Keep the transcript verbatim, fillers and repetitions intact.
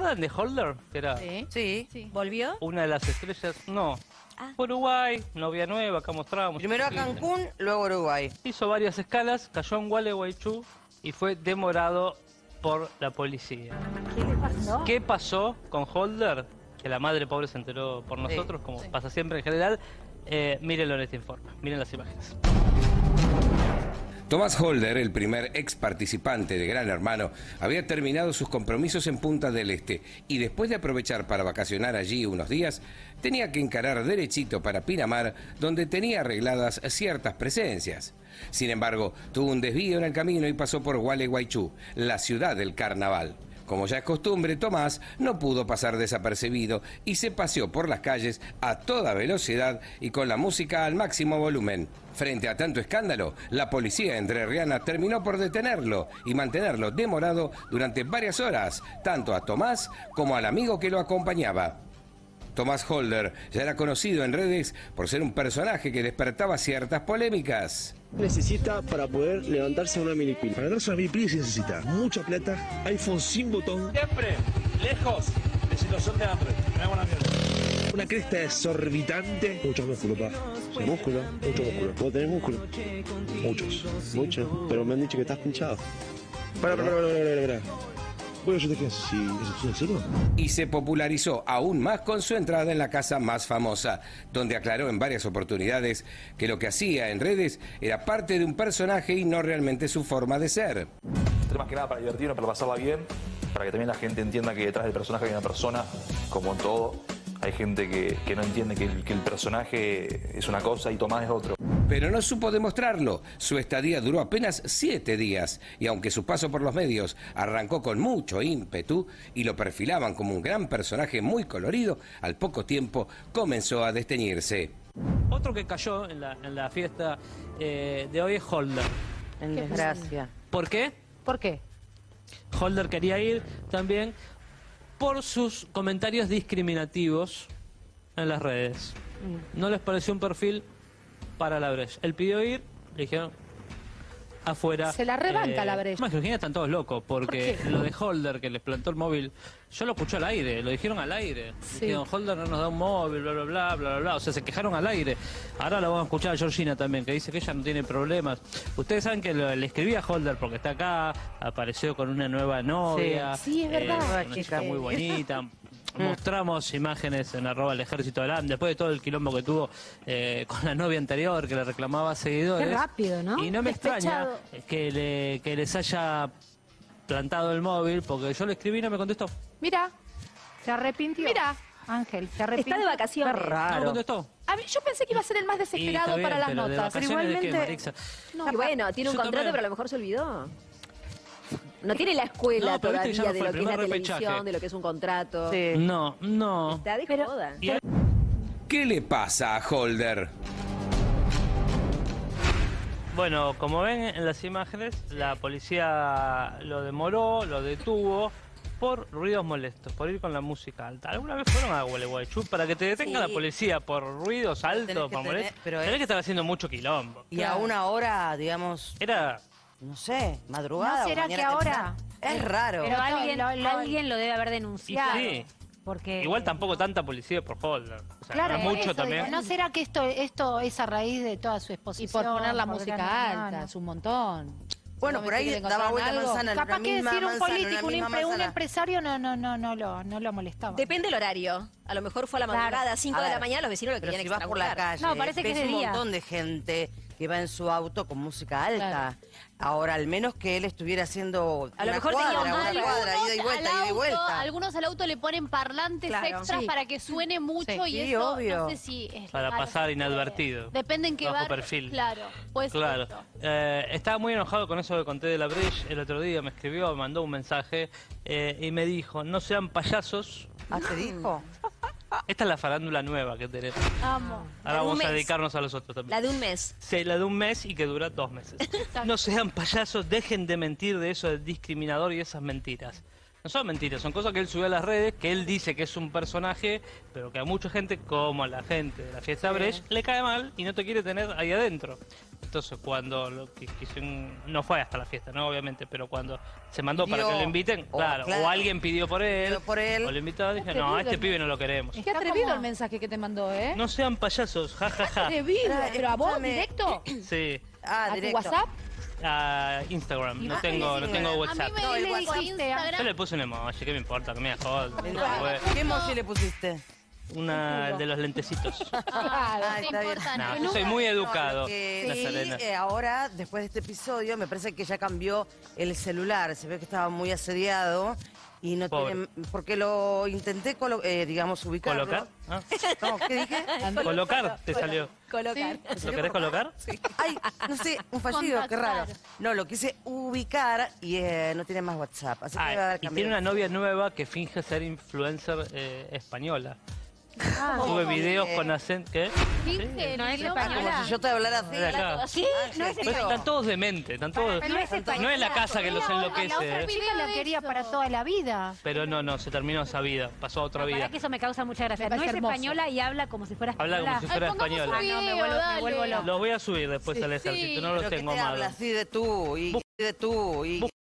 acuerdan de Holder? Que era Sí. Sí. Sí. ¿Volvió? una de las estrellas. No. Ah. Uruguay, novia nueva, acá mostramos. Primero a Cancún, luego a Uruguay. Hizo varias escalas, cayó en Gualeguaychú y fue demorado por la policía. ¿Qué le pasó? ¿Qué pasó con Holder? Que la madre pobre se enteró por nosotros, Sí, como sí. pasa siempre en general. Eh, mírenlo en este informe, miren las imágenes. Tomás Holder, el primer ex participante de Gran Hermano, había terminado sus compromisos en Punta del Este y después de aprovechar para vacacionar allí unos días, tenía que encarar derechito para Pinamar, donde tenía arregladas ciertas presencias. Sin embargo, tuvo un desvío en el camino y pasó por Gualeguaychú, la ciudad del carnaval. Como ya es costumbre, Tomás no pudo pasar desapercibido y se paseó por las calles a toda velocidad y con la música al máximo volumen. Frente a tanto escándalo, la policía entrerriana terminó por detenerlo y mantenerlo demorado durante varias horas, tanto a Tomás como al amigo que lo acompañaba. Tomás Holder ya era conocido en redes por ser un personaje que despertaba ciertas polémicas. Necesita para poder levantarse una milipili. Para levantarse una milipili se necesita mucha plata, iPhone sin botón, Siempre lejos de situación de hambre. Me hago una mierda. una cresta exorbitante, mucho músculo, pa. O sea, músculo, mucho músculo. ¿Vos tenés músculo? Muchos, muchos. Pero me han dicho que estás pinchado. Para, para, para, para, para, para. Bueno, yo te quedo así, ¿eso es en serio? Y se popularizó aún más con su entrada en la casa más famosa, donde aclaró en varias oportunidades que lo que hacía en redes era parte de un personaje y no realmente su forma de ser. Esto más que nada para divertirnos, para pasarla bien, para que también la gente entienda que detrás del personaje hay una persona, como en todo. Hay gente que, que no entiende que el, que el personaje es una cosa y Tomás es otro. Pero no supo demostrarlo. Su estadía duró apenas siete días y aunque su paso por los medios arrancó con mucho ímpetu y lo perfilaban como un gran personaje muy colorido, al poco tiempo comenzó a desteñirse. Otro que cayó en la, en la fiesta eh, de hoy es Holder. En desgracia. ¿Por qué? ¿Por qué? Holder quería ir también por sus comentarios discriminativos en las redes. No les pareció un perfil para la Breche. Él pidió ir, le dijeron afuera. Se la rebanca la Breche. Más que Virginia están todos locos, porque ¿Por qué? lo de Holder, que les plantó el móvil, yo lo escuché al aire, lo dijeron al aire. Sí. Dijeron, Holder no nos da un móvil, bla, bla, bla, bla, bla, bla. O sea, se quejaron al aire. Ahora lo vamos a escuchar a Georgina también, que dice que ella no tiene problemas. Ustedes saben que lo- le escribí a Holder porque está acá, apareció con una nueva novia. Sí. Sí, es verdad. una Nueva chica chica. muy bonita. Mostramos imágenes en arroba el ejército de Lam, después de todo el quilombo que tuvo eh, con la novia anterior, que le reclamaba seguidores. Qué rápido, ¿no? Y no me extraña Despechado. que, le, que les haya plantado el móvil, porque yo le escribí y no me contestó. Mira, se arrepintió. Mira. Ángel, se arrepintió. Está de vacaciones. Qué No me raro. contestó. A mí, yo pensé que iba a ser el más Y está desesperado bien, para las pero ¿de notas. Pero vacaciones de qué, igualmente- Marixa? Y bueno, tiene un Yo contrato, también. pero a lo mejor se olvidó. No tiene la escuela No, pero viste que ya todavía no de fue lo que el es la primer televisión, repechaje. de lo que es un contrato. Sí. No, no. Está de Pero- joda. Y ahí- ¿Qué le pasa a Holder? Bueno, como ven en las imágenes, la policía lo demoró, lo detuvo por ruidos molestos, por ir con la música alta. ¿Alguna vez fueron a Gualeguaychú para que te detenga Sí. la policía por ruidos altos, Tenés que por tener- molestos? pero Tenés es- que estar haciendo mucho quilombo. Y a una hora, digamos, Era... no sé, madrugada. ¿No o será mañana que ahora- temprano. Es raro. Pero alguien, lo- lo- alguien lo debe haber denunciado. Sí. Porque Igual tampoco tanta policía por Holder. O sea, Claro, no es por mucho eso también. digo, ¿no será que esto, esto es a raíz de toda su Y exposición? por poner la por música Gran alta, Hermano? es un montón. Bueno, por ahí Seguramente daba que vuelta encontraron manzana, en Capaz la que misma decir un manzana, en político, la un, misma empre- un manzana. empresario no, no, no, no lo, no lo molestaba. Depende del horario. A lo mejor fue a la Claro. madrugada, a cinco A de la ver, mañana, los vecinos lo Pero querían si vas por la estrangular. calle, No, parece que ves es de un día. montón de gente que va en su auto con música alta. Claro. Ahora, al menos que él estuviera haciendo A lo una mejor cuadra, tenía un una mal- cuadra, ida y Algunos vuelta, al ida y auto- vuelta. Algunos al auto le ponen parlantes Claro. extras Sí. para que suene mucho Sí. y Sí, eso obvio. no sé si es Para legal. pasar inadvertido. Depende en qué Bajo bar. perfil. Claro, pues Claro. eso. Eh, estaba muy enojado con eso que conté de la Breche el otro día. Me escribió, me mandó un mensaje eh, y me dijo, no sean payasos. ¿Ah, te dijo? Esta es la farándula nueva que tenemos. Amo. La Ahora de un vamos a mes. dedicarnos a los otros también. La de un mes. Sí, la de un mes y que dura dos meses. No sean payasos, dejen de mentir de eso del discriminador y esas mentiras. No son mentiras, son cosas que él subió a las redes, que él dice que es un personaje, pero que a mucha gente, como a la gente de la fiesta Breche, le cae mal y no te quiere tener ahí adentro. Entonces cuando lo que quisieron, no fue hasta la fiesta, ¿no? Obviamente, pero cuando se mandó Pidió, para que lo inviten, o, claro, claro, o alguien pidió por él, pidió por él. o lo invitó, dije, no, a este pibe no lo queremos. Qué Está atrevido como- el mensaje que te mandó, ¿eh? No sean payasos, jajaja. Atrevido. Ah, ¿Pero a vos, escúchame. directo? Sí, Ah, ¿A tu directo. WhatsApp? a Instagram, no Ah, tengo, sí, no sí. tengo A mí WhatsApp. me No, el le WhatsApp. dijiste Yo Instagram. le puse un emoji, ¿qué me importa? Que me jodas. ¿Qué emoji le pusiste? Una de los lentecitos. Ah, Ah, no está bien. importa No, nada. yo soy muy educado, No, lo que Nazarena. sí, eh, ahora, después de este episodio, me parece que ya cambió el celular. Se ve que estaba muy asediado y no Pobre. tiene... Porque lo intenté, colo- eh, digamos, ubicarlo. ¿Colocar? Ah, No, ¿qué dije? colocar, te salió. Colocar. ¿Lo querés colocar? Ay, no sé, un fallido, qué raro. Contactar. No, lo quise ubicar y eh, no tiene más WhatsApp. Así que me va a Ah, dar y cambio. tiene una novia nueva que finge ser influencer eh, española. Ah, Sube ¿cómo? videos Eh, con acento. ¿Qué? Finge el No es idioma. española. Como si yo te hablara así. De acá. Sí, no es Pues tío. están todos dementes, están todos. Pero no es española. No es la casa que los La otra enloquece, ¿eh? chica la quería para toda la vida. Pero no, no, se terminó esa vida, pasó a otra Para vida. que eso me causa mucha gracia. Me No parece es hermoso. española y habla como si fuera Habla española. como si Ay, fuera pongamos española. un Ah, no, me video, vuelvo- me dale. vuelvo loca. Los voy a subir después al ejército, no los Pero que tengo te habla amados. así de tú y de tú y